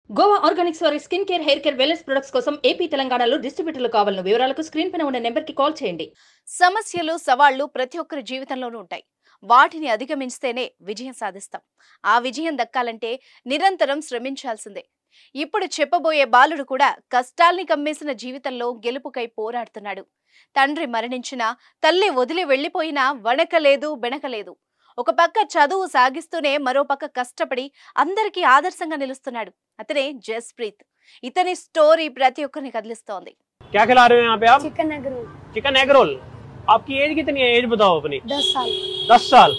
Goa organics వారి skin care, hair care, wellness products కోసం AP, తెలంగాణలో డిస్ట్రిబ్యూటర్లు కావాలను వివరాలకు స్క్రీన్ పైన ఉన్న నెంబర్కి కాల్ చేయండి. సమస్యలు, సవాళ్లు ప్రతి ఒక్కరి జీవితంలోనూ ఉంటాయి. వాటిని అధిగమించితేనే విజయం సాధిస్తాం. ఆ విజయం దక్కాలంటే నిరంతరం శ్రమించాల్సిందే. ఇప్పుడు చెప్పబోయే బాలుడు కూడా కష్టాల్ని కమ్మేసిన జీవితంలో గెలుపుకై పోరాడుతున్నాడు. తండ్రి మరణించినా, తల్లి వదిలి వెళ్లిపోయినా వణకలేదు, బెణకలేదు. ఒక పక్క చదువు సాగిస్తూనే మరో పక్క కష్టపడి అందరికీ ఆదర్శంగా నిలుస్తున్నాడు. అతనే జస్ప్రీత్. ఇతని స్టోరీ ప్రతి ఒక్కరిని కదిలిస్తోంది. क्या खिला रहे हो यहाँ पे आप? Chicken egg roll. Chicken egg roll. आपकी एज कितनी है? एज बताओ अपनी। 10 साल। 10 साल।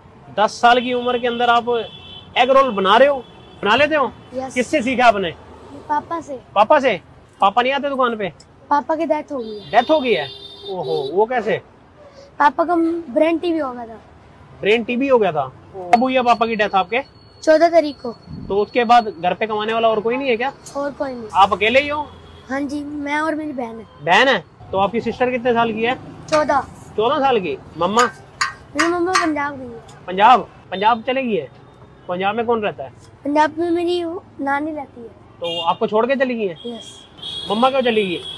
10 साल की उम्र के अंदर आप एग रोल बना रहे हो? बना लेते हो? यस। किससे सीखा आपने? पापा से। पापा से? पापा नहीं आते दुकान पे? पापा की डेथ हो गई है। डेथ हो गई है? ओहो, वो कैसे? पापा का ब्रेन टीबी हो गया था। ब्रेन टीबी हो गया था? कब हुई है पापा की डेथ आपके? 14 तारीख को। तो उसके बाद घर पे कमाने वाला और कोई नहीं है क्या? और कोई नहीं। आप अकेले ही हो? हाँ जी, मैं और मेरी बहन है। बहन है? तो आपकी सिस्टर कितने साल की है? 14। 14 साल की। मम्मा? मेरी मम्मा पंजाब गई है। पंजाब? पंजाब चले गई है? पंजाब में कौन रहता है? पंजाब में मेरी नानी रहती है। तो आपको छोड़ के चली गई है? यस। मम्मा क्यों चली गई?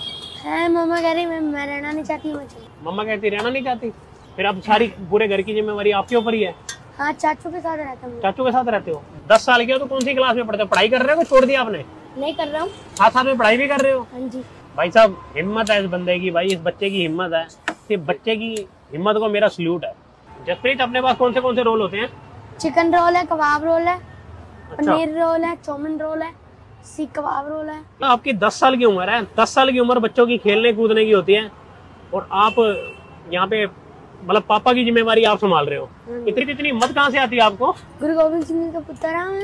है मम्मा कह रही मैं रहना नहीं चाहती, मैं चली। मम्मा कहती रहना नहीं चाहती? फिर अब सारी पूरे घर की जिम्मेवारी आपके ऊपर ही है? हाँ, चाचू के साथ रहता हूँ। चाचू के साथ रहते हो? 10 साल के हो तो कौन सी क्लास में पढ़ते हो? पढ़ाई कर रहे हो? छोड़ दिया आपने? नहीं कर रहा हूँ। साथ साथ में पढ़ाई भी कर रहे हो? हाँ जी। भाई साहब, हिम्मत है इस बंदे की। भाई इस बच्चे की हिम्मत है। इस बच्चे की हिम्मत को मेरा सल्यूट है। जसप्रीत, अपने पास कौन से रोल होते हैं? चिकन रोल है, कबाब रोल है, अच्छा। पनीर रोल है, चाउमीन रोल है, सीख कबाब रोल है। आपकी 10 साल की उम्र है। 10 साल की उम्र बच्चों की खेलने कूदने की होती है, और आप यहाँ पे मतलब पापा की जिम्मेवारी आप संभाल रहे हो। इतनी हिम्मत कहाँ से आती है आपको? गुरु गोविंद सिंह जी का पुत्र है मैं।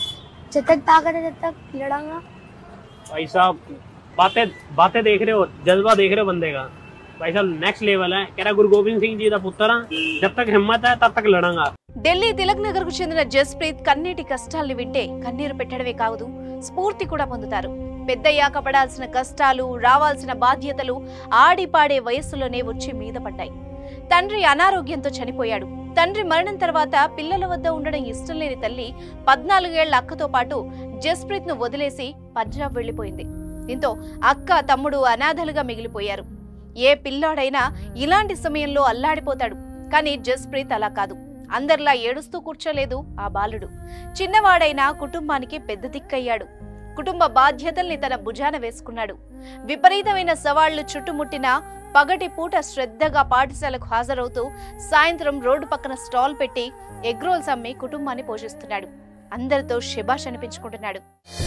जब तक ताकत है तब तक लड़ाऊंगा। भाई साहब, बातें देख रहे हो, जज्बा देख रहे हो बंदे का। भाई साहब नेक्स्ट लेवल है। कह रहा गुरु गोविंद सिंह जी का पुत्र, जब तक हिम्मत है तब तक लड़ांगा। ఢిల్లీ తిలక్ నగర్ కు చెందిన జస్ప్రీత్ కన్నీటి కష్టాల్ని వింటే కన్నీరు పెట్టడమే కాదు, స్ఫూర్తి కూడా పొందుతారు. పెద్దయ్యాక పడాల్సిన కష్టాలు, రావాల్సిన బాధ్యతలు ఆడిపాడే వయస్సులోనే వచ్చి మీద పడ్డాయి. తండ్రి అనారోగ్యంతో చనిపోయాడు. తండ్రి మరణం తర్వాత పిల్లల వద్ద ఉండడం ఇష్టం లేని తల్లి 14 ఏళ్ల అక్కతో పాటు జస్ప్రీత్ ను వదిలేసి పంజాబ్ వెళ్లిపోయింది. దీంతో అక్క, తమ్ముడు అనాథలుగా మిగిలిపోయారు. ఏ పిల్లాడైనా ఇలాంటి సమయంలో అల్లాడిపోతాడు. కానీ జస్ప్రీత్ అలా కాదు. అందరిలా ఏడుస్తూ కూర్చోలేదు ఆ బాలుడు. చిన్నవాడైనా కుటుంబానికి పెద్ద దిక్కయ్యాడు. కుటుంబ బాధ్యతల్ని తన భుజాన వేసుకున్నాడు. విపరీతమైన సవాళ్లు చుట్టుముట్టిన పగటి పూట శ్రద్ధగా పాఠశాలకు హాజరవుతూ సాయంత్రం రోడ్డు పక్కన స్టాల్ పెట్టి ఎగ్ రోల్స్ అమ్మి కుటుంబాన్ని పోషిస్తున్నాడు. అందరితో శభాష్ అనిపించుకుంటున్నాడు.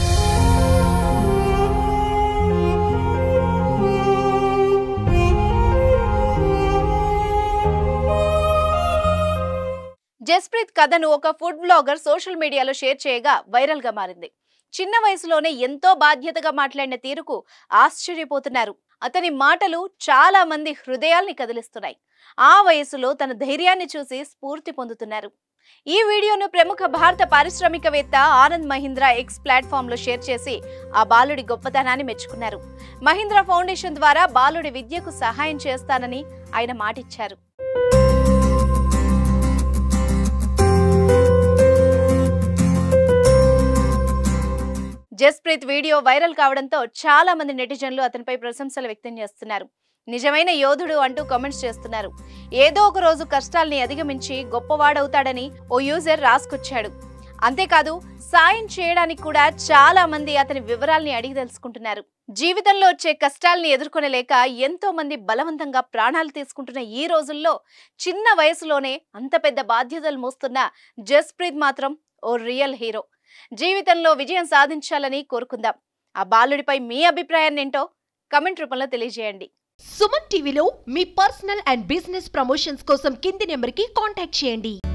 జస్ప్రీత్ కథను ఒక ఫుడ్ బ్లాగర్ సోషల్ మీడియాలో షేర్ చేయగా వైరల్ గా మారింది. చిన్న వయసులోనే ఎంతో బాధ్యతగా మాట్లాడిన తీరుకు ఆశ్చర్యపోతున్నారు. అతని మాటలు చాలా మంది హృదయాల్ని కదిలిస్తున్నాయి. ఆ వయసులో తన ధైర్యాన్ని చూసి స్ఫూర్తి పొందుతున్నారు. ఈ వీడియోను ప్రముఖ భారత పారిశ్రామికవేత్త ఆనంద్ మహీంద్రా ఎక్స్ ప్లాట్ఫామ్ లో షేర్ చేసి ఆ బాలుడి గొప్పతనాన్ని మెచ్చుకున్నారు. మహీంద్రా ఫౌండేషన్ ద్వారా బాలుడి విద్యకు సహాయం చేస్తానని ఆయన మాటిచ్చారు. జస్ప్రీత్ వీడియో వైరల్ కావడంతో చాలా మంది నెటిజన్లు అతనిపై ప్రశంసలు వ్యక్తం చేస్తున్నారు. నిజమైన యోధుడు అంటూ కామెంట్స్ చేస్తున్నారు. ఏదో ఒక రోజు కష్టాల్ని అధిగమించి గొప్పవాడవుతాడని ఓ యూజర్ రాసుకొచ్చాడు. అంతేకాదు, సాయం చేయడానికి కూడా చాలా మంది అతని వివరాల్ని అడిగి తెలుసుకుంటున్నారు. జీవితంలో వచ్చే కష్టాల్ని ఎదుర్కొనలేక ఎంతో మంది బలవంతంగా ప్రాణాలు తీసుకుంటున్న ఈ రోజుల్లో చిన్న వయసులోనే అంత పెద్ద బాధ్యతలు మోస్తున్న జస్ప్రీత్ మాత్రం ఓ రియల్ హీరో. జీవితంలో విజయం సాధించాలని కోరుకుందాం. ఆ బాలుడిపై మీ అభిప్రాయాన్ని ఏంటో కమెంట్ రూపంలో తెలియజేయండి. సుమన్ టీవీలో మీ పర్సనల్ అండ్ బిజినెస్ ప్రమోషన్స్ కోసం కింది నెంబర్కి కాంటాక్ట్ చేయండి.